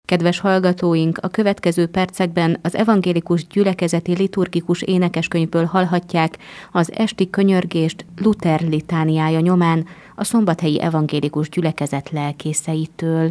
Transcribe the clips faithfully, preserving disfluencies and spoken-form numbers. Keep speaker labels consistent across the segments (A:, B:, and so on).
A: Kedves hallgatóink, a következő percekben az evangélikus gyülekezeti liturgikus énekeskönyvből hallhatják az esti könyörgést Luther litániája nyomán a szombathelyi evangélikus gyülekezet lelkészeitől.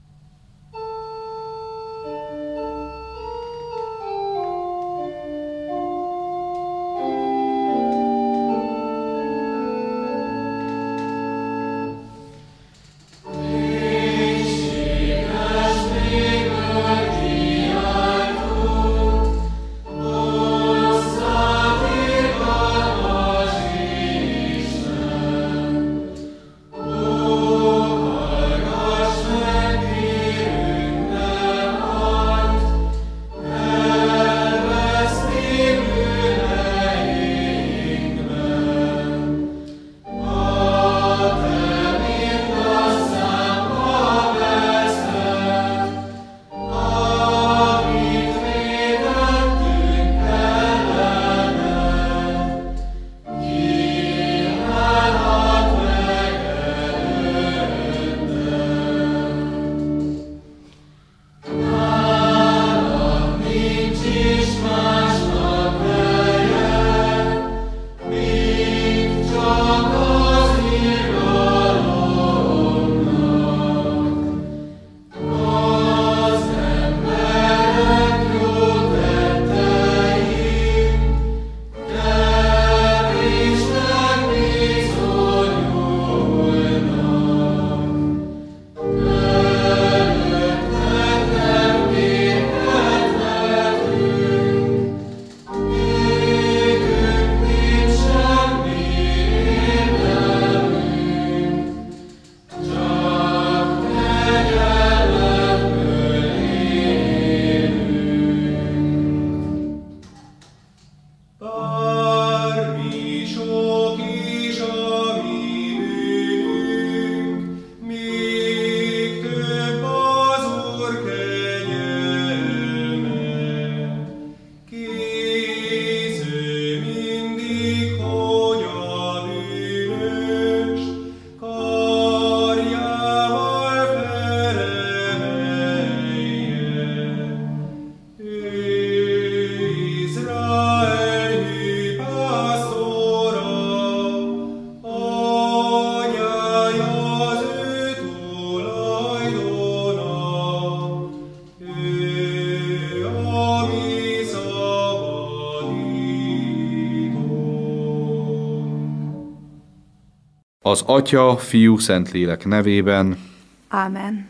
B: Az Atya, Fiú, Szentlélek nevében.
C: Ámen.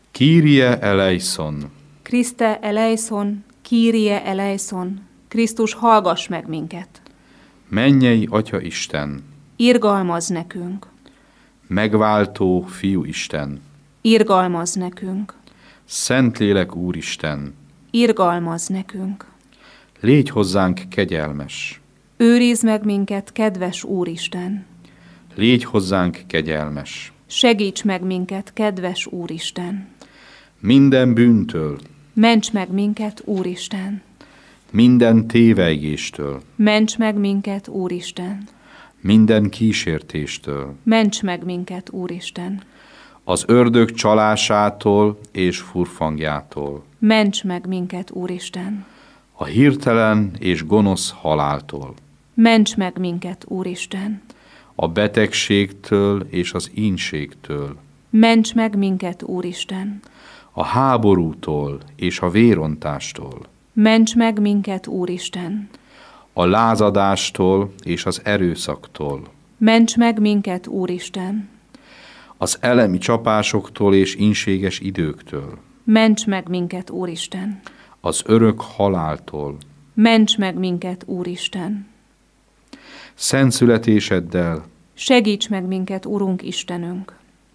B: Kyrie eleison.
C: Kriste eleison, Kyrie eleison. Krisztus, hallgass meg minket.
B: Mennyei Atya Isten.
C: Irgalmazz nekünk.
B: Megváltó Fiú Isten.
C: Irgalmazz nekünk.
B: Szentlélek Úristen.
C: Irgalmazz nekünk.
B: Légy hozzánk kegyelmes.
C: Őrizd meg minket, kedves Úristen.
B: Légy hozzánk kegyelmes.
C: Segíts meg minket, kedves Úristen.
B: Minden bűntől.
C: Ments meg minket, Úristen.
B: Minden tévejgéstől.
C: Ments meg minket, Úristen.
B: Minden kísértéstől.
C: Ments meg minket, Úristen.
B: Az ördög csalásától és furfangjától.
C: Ments meg minket, Úristen.
B: A hirtelen és gonosz haláltól.
C: Ments meg minket, Úristen.
B: A betegségtől és az ínségtől.
C: Ments meg minket, Úristen.
B: A háborútól és a vérontástól.
C: Ments meg minket, Úristen.
B: A lázadástól és az erőszaktól.
C: Ments meg minket, Úristen.
B: Az elemi csapásoktól és ínséges időktől.
C: Ments meg minket, Úristen.
B: Az örök haláltól.
C: Ments meg minket, Úristen.
B: Szent születéseddel.
C: Segíts meg minket, Urunk Istenünk.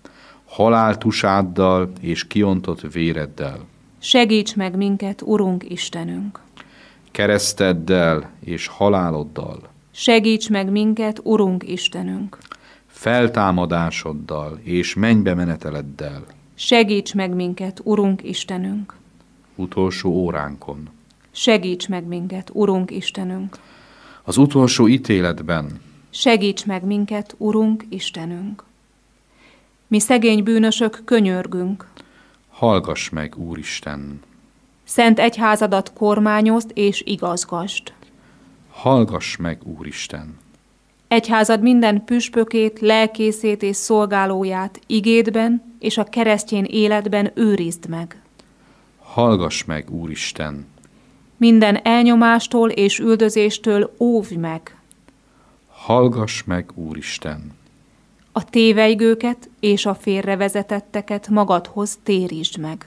B: Haláltusáddal és kiontott véreddel.
C: Segíts meg minket, Urunk Istenünk.
B: Kereszteddel és haláloddal.
C: Segíts meg minket, Urunk Istenünk.
B: Feltámadásoddal és mennybe meneteleddel.
C: Segíts meg minket, Urunk Istenünk.
B: Utolsó óránkon.
C: Segíts meg minket, Urunk Istenünk.
B: Az utolsó ítéletben.
C: Segíts meg minket, Urunk Istenünk. Mi szegény bűnösök könyörgünk.
B: Hallgass meg, Úristen!
C: Szent egyházadat kormányozd és igazgasd.
B: Hallgass meg, Úristen!
C: Egyházad minden püspökét, lelkészét és szolgálóját igédben és a keresztény életben őrizd meg.
B: Hallgass meg, Úristen!
C: Minden elnyomástól és üldözéstől óvj meg.
B: Hallgass meg, Úristen!
C: A tévejgőket és a félrevezetetteket magadhoz térítsd meg.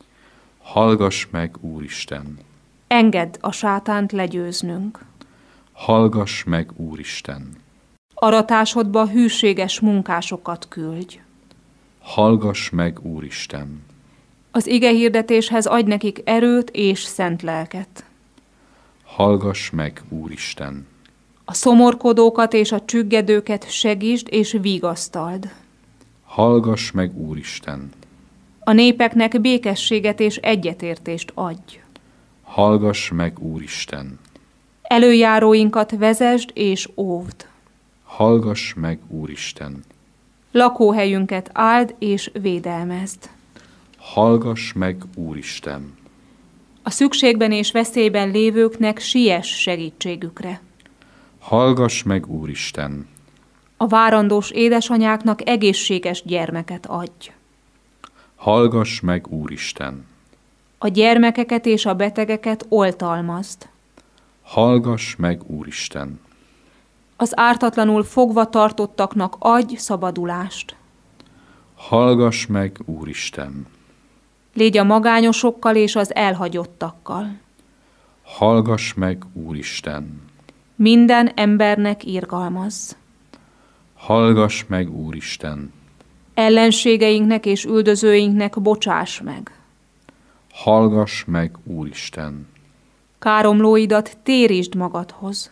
B: Hallgass meg, Úristen!
C: Engedd a sátánt legyőznünk.
B: Hallgass meg, Úristen!
C: Aratásodba hűséges munkásokat küldj.
B: Hallgass meg, Úristen!
C: Az igehirdetéshez adj nekik erőt és szent lelket.
B: Hallgass meg, Úristen!
C: A szomorkodókat és a csüggedőket segítsd és vigasztald.
B: Hallgass meg, Úristen!
C: A népeknek békességet és egyetértést adj.
B: Hallgass meg, Úristen!
C: Előjáróinkat vezesd és óvd.
B: Hallgass meg, Úristen!
C: Lakóhelyünket áld és védelmezd.
B: Hallgass meg, Úristen!
C: A szükségben és veszélyben lévőknek siess segítségükre.
B: Hallgass meg, Úristen!
C: A várandós édesanyáknak egészséges gyermeket adj.
B: Hallgass meg, Úristen!
C: A gyermekeket és a betegeket oltalmazd.
B: Hallgass meg, Úristen!
C: Az ártatlanul fogva tartottaknak adj szabadulást.
B: Hallgass meg, Úristen!
C: Légy a magányosokkal és az elhagyottakkal.
B: Hallgass meg, Úristen!
C: Minden embernek irgalmazz.
B: Hallgass meg, Úristen!
C: Ellenségeinknek és üldözőinknek bocsáss meg.
B: Hallgass meg, Úristen!
C: Káromlóidat térítsd magadhoz.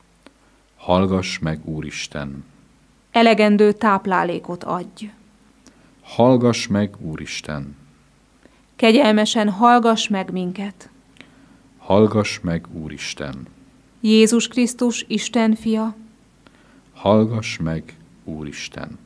B: Hallgass meg, Úristen!
C: Elegendő táplálékot adj.
B: Hallgass meg, Úristen!
C: Kegyelmesen hallgass meg minket.
B: Hallgass meg, Úristen!
C: Jézus Krisztus, Isten fia,
B: Hallgass meg, Úristen!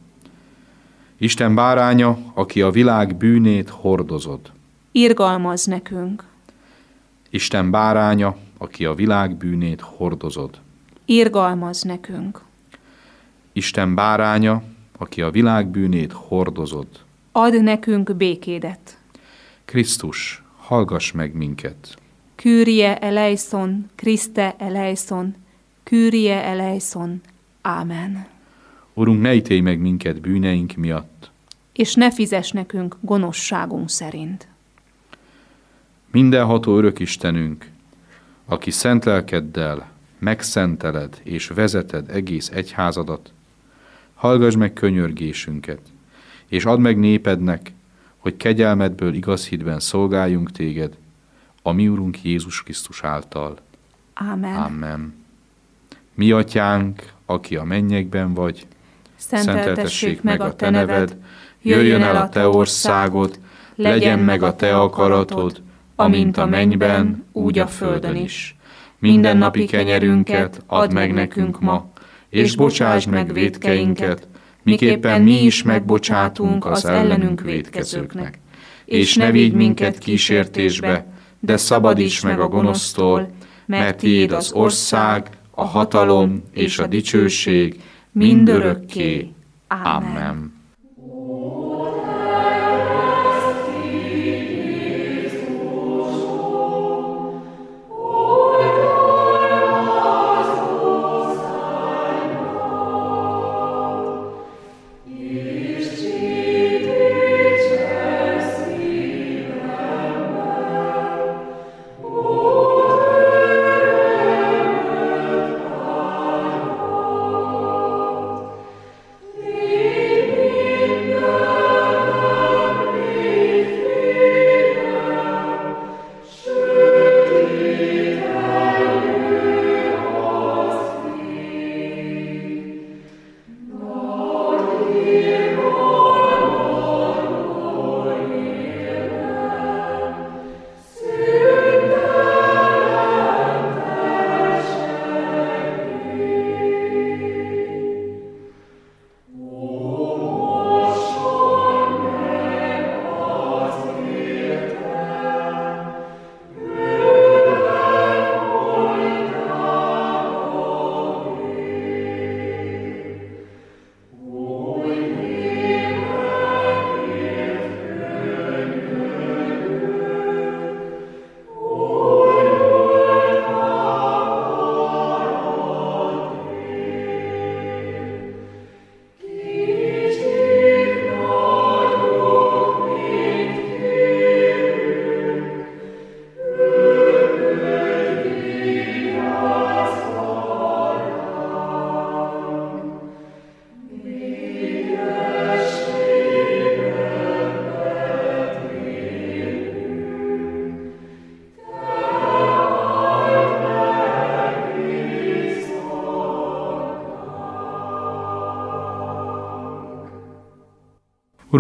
B: Isten báránya, aki a világ bűnét hordozod.
C: irgalmazz nekünk.
B: Isten báránya, aki a világ bűnét hordozod.
C: Irgalmazz nekünk.
B: Isten báránya, aki a világ bűnét hordozod.
C: Add nekünk békédet.
B: Krisztus, hallgass meg minket.
C: Kyrie eleison, Kriste eleison, Kyrie eleison. Ámen.
B: Urunk, ne ítélj meg minket bűneink miatt.
C: És ne fizess nekünk gonoszságunk szerint.
B: Mindenható örökistenünk, aki szent lelkeddel megszenteled és vezeted egész egyházadat, hallgass meg könyörgésünket, és add meg népednek, hogy kegyelmedből igaz hitben szolgáljunk téged, a mi Urunk Jézus Krisztus által.
C: Ámen.
B: Amen. Mi atyánk, aki a mennyekben vagy,
C: Szenteltessék meg a te neved, jöjjön el a te országod, legyen meg a te akaratod, amint a mennyben, úgy a földön is. Minden napi kenyerünket add meg nekünk ma, és bocsásd meg vétkeinket, miképpen mi is megbocsátunk az ellenünk vétkezőknek. És ne vigy minket kísértésbe, de szabadíts meg a gonosztól, mert tiéd az ország, a hatalom és a dicsőség mindörökké. Amen.
D: Lead me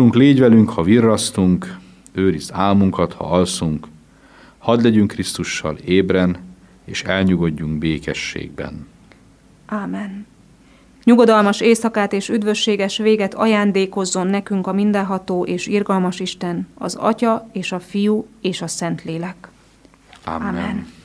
B: Urunk, légy velünk, ha virrasztunk, őrizd álmunkat, ha alszunk, hadd legyünk Krisztussal ébren, és elnyugodjunk békességben.
C: Ámen. Nyugodalmas éjszakát és üdvösséges véget ajándékozzon nekünk a mindenható és irgalmas Isten, az Atya és a Fiú és a Szentlélek.
B: Amen. Amen.